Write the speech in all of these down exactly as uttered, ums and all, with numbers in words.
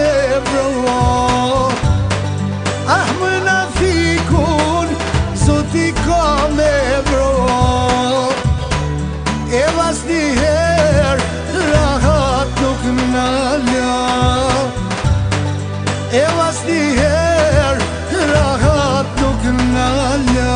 me vrua. Ah më na fikun, zoti ka me vrua. E vas njëher, rahat nuk na la. E vas njëher, rahat nuk na la.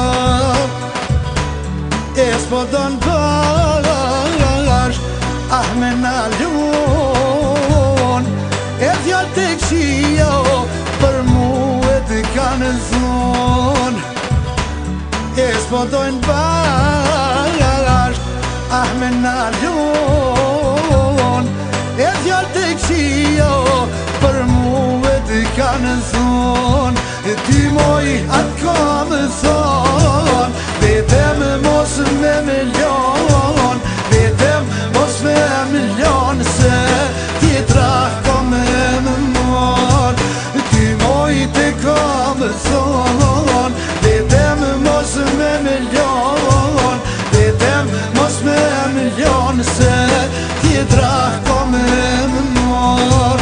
E s'po don barash, ah me na lun. E djallë të këshia, për mu e të kanë zon. E s'po dojnë barash, ah me na lun. E djallë të këshia, për mu e të kanë zon. E ty moj atë ka më thon, vetëm mos me milion, vetëm mos me milion, se tjetra ka me më mor. Ty moj të ka më thon, vetëm mos me milion, vetëm mos me milion, se tjetra ka me më mor.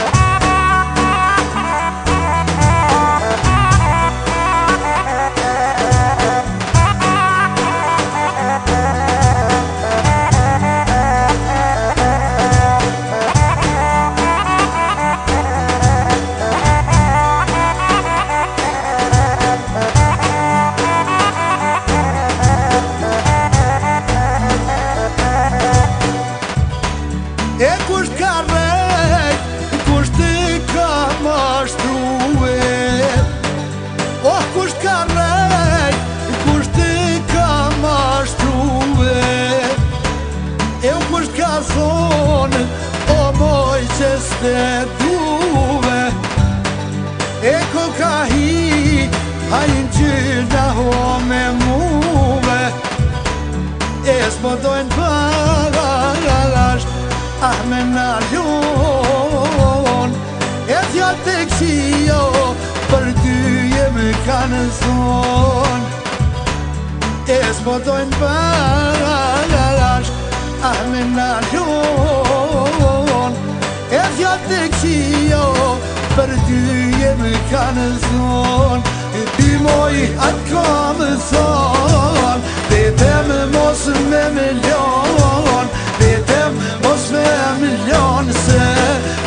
E kusht ka rejt, kusht të ka mashtruhe. Oh, kusht ka rejt, kusht të ka mashtruhe. E u kusht ka thonë, o moj që s'te duve. E ko ka hi, hajnë që na ho me muve. E s'po dojnë parash, ah me na lun. E djallë të këshia, për ty jemi kanë zon. E s'po dojnë parash, ah me na lun. E djallë të këshia, për ty jemi kanë zon. E ty moj atë ka më thon, vetëm mos me milion, vetëm mos me milion, se